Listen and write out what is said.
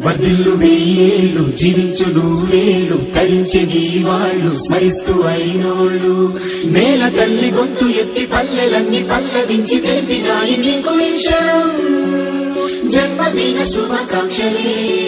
వర్ధిల్లు వెయ్యేళ్ళు జీవించు నూరేళ్ళు తరించే నీ వాళ్ళు స్మరిస్తూ అయినోళ్ళు నేల తల్లి గొంతు ఎత్తి పల్లెలన్నీ పల్లవించి తెలిపినాయి నీకు ఈ క్షణం జన్మదిన శుభాకాంక్షలే